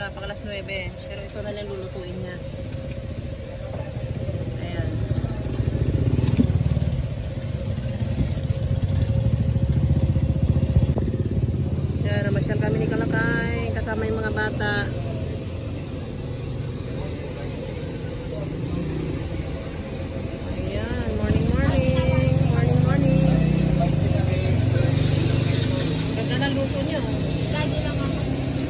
umaga, pag alas 9. Pero ito na lang lulutuin niya. Ayan. Ayan, namasyal kami ni Kalakay. Kasama yung mga bata. Ayan, morning. Ganda ng luto niyo. Lagi lang ako.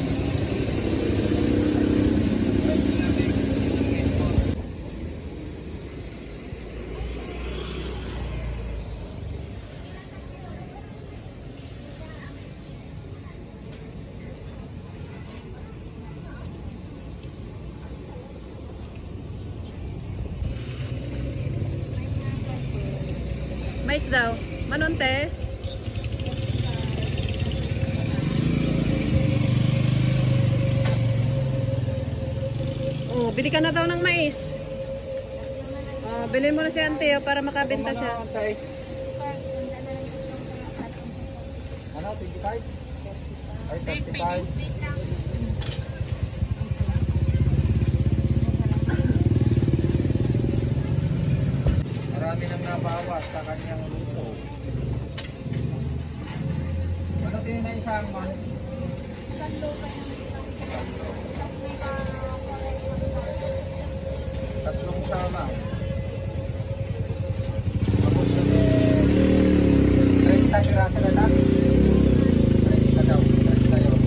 Mais daw. Manonte. Oh, bili ka na daw ng mais. Oh, bilhin mo na si Auntie para makabenta siya. Ano, 25? Ay, 35. Wait lang. Marami nang nabawas sa kanyang luto. Ano din na isang man? Tatlong sama. Tapos yun 30 piraso na lang. 30 daw. 30 yun.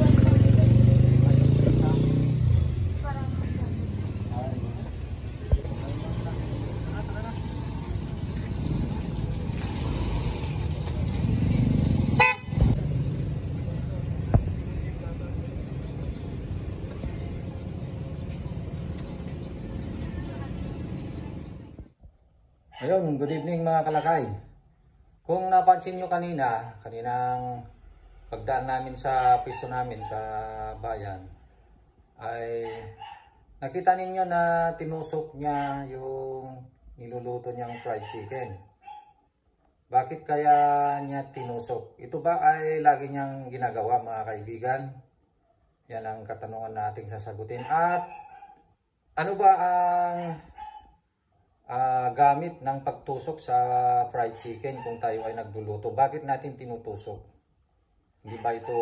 Ayun, good evening mga kalakay. Kung napansin nyo kaninang pagdaan namin sa pwesto namin sa bayan, ay nakita ninyo na tinusok niya yung niluluto niyang fried chicken. Bakit kaya niya tinusok? Ito ba ay lagi niyang ginagawa mga kaibigan? Yan ang katanungan nating sasagutin. At ano ba ang gamit ng pagtusok sa fried chicken kung tayo ay nagluluto? Bakit natin tinutusok? Hindi ba ito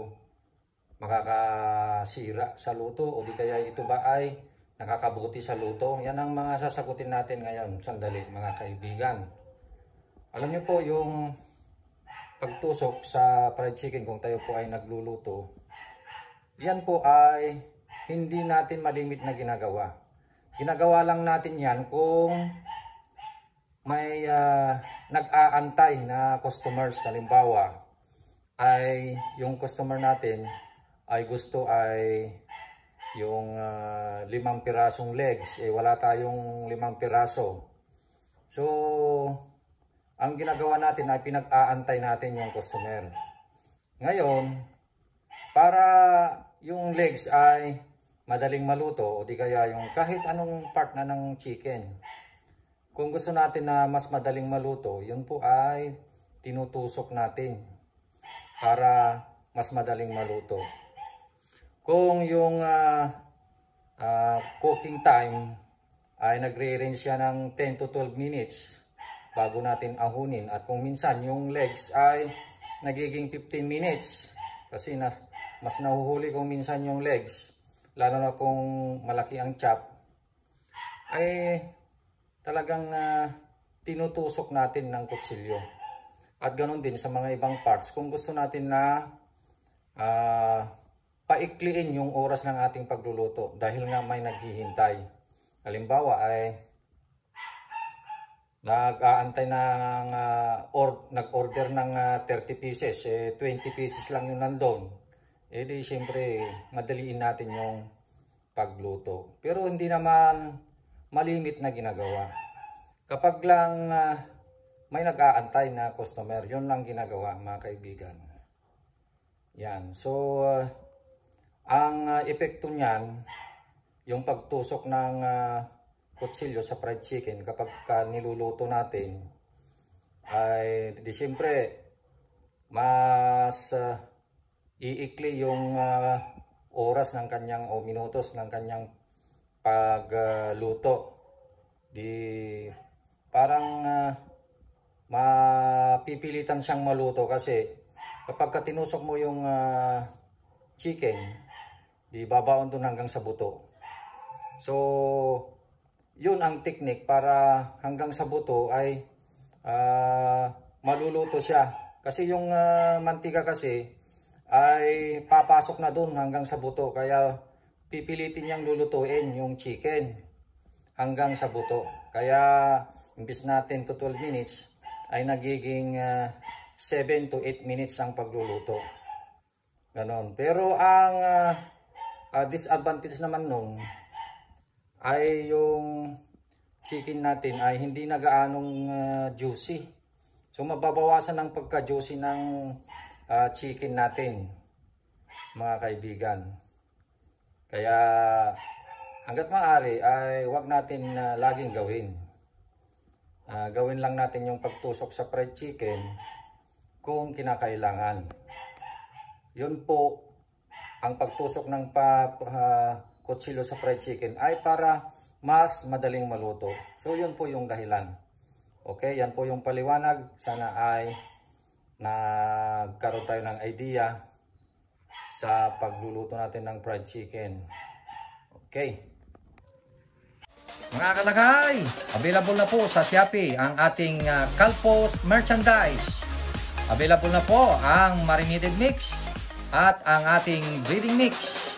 makakasira sa luto o di kaya ito ba ay nakakabuti sa luto? Yan ang mga sasagutin natin ngayon. Sandali mga kaibigan. Alam niyo po yung pagtusok sa fried chicken kung tayo po ay nagluluto, yan po ay hindi natin malimit na ginagawa. Ginagawa lang natin yan kung may nag-aantay na customers. Halimbawa, ay yung customer natin ay gusto ay yung 5 pirasong legs. Wala tayong 5 piraso. So, ang ginagawa natin ay pinag-aantay natin yung customer. Ngayon, para yung legs ay madaling maluto o di kaya yung kahit anong part na ng chicken, kung gusto natin na mas madaling maluto, yun po ay tinutusok natin para mas madaling maluto. Kung yung cooking time ay nagre-range siya ng 10 to 12 minutes bago natin ahunin, at kung minsan yung legs ay nagiging 15 minutes kasi mas nahuhuli kung minsan yung legs, lalo na kung malaki ang chop, ay talagang tinutusok natin ng kutsilyo. At ganoon din sa mga ibang parts, kung gusto natin na paikliin yung oras ng ating pagluluto dahil nga may naghihintay. Halimbawa ay nag-aantay ng nag-order ng 30 pieces, 20 pieces lang yung nandun. Di siyempre madaliin natin yung pagluto. Pero hindi naman malimit na ginagawa. Kapag lang may nag-aantay na customer, yun lang ginagawa mga kaibigan. Yan. So, ang epekto niyan, yung pagtusok ng kutsilyo sa fried chicken kapag niluluto natin, ay di siyempre mas iikli yung oras ng kanyang o minutos ng kanyang pagluto. Parang mapipilitan siyang maluto kasi kapag tinusok mo yung chicken, babaon dun hanggang sa buto. So, yun ang technique para hanggang sa buto ay maluluto siya. Kasi yung mantika kasi ay papasok na dun hanggang sa buto. Kaya pipilitin niyang lulutuin yung chicken hanggang sa buto. Kaya imbis natin to 12 minutes ay nagiging 7 to 8 minutes ang pagluluto. Ganon. Pero ang disadvantage naman nung ay yung chicken natin ay hindi na gaanong juicy. So mababawasan ang pagka-juicy ng chicken natin, mga kaibigan. Kaya hangga't maaari ay wag natin laging gawin. Gawin lang natin yung pagtusok sa fried chicken kung kinakailangan. Yun po ang pagtusok ng kutsilo sa fried chicken ay para mas madaling maluto. So yun po yung dahilan. Okay, yan po yung paliwanag. Sana ay nagkaroon tayo ng idea sa pagluluto natin ng fried chicken. Okay. Mga kalagay, available na po sa Shopee ang ating Calpos merchandise. Available na po ang marinated mix at ang ating breading mix.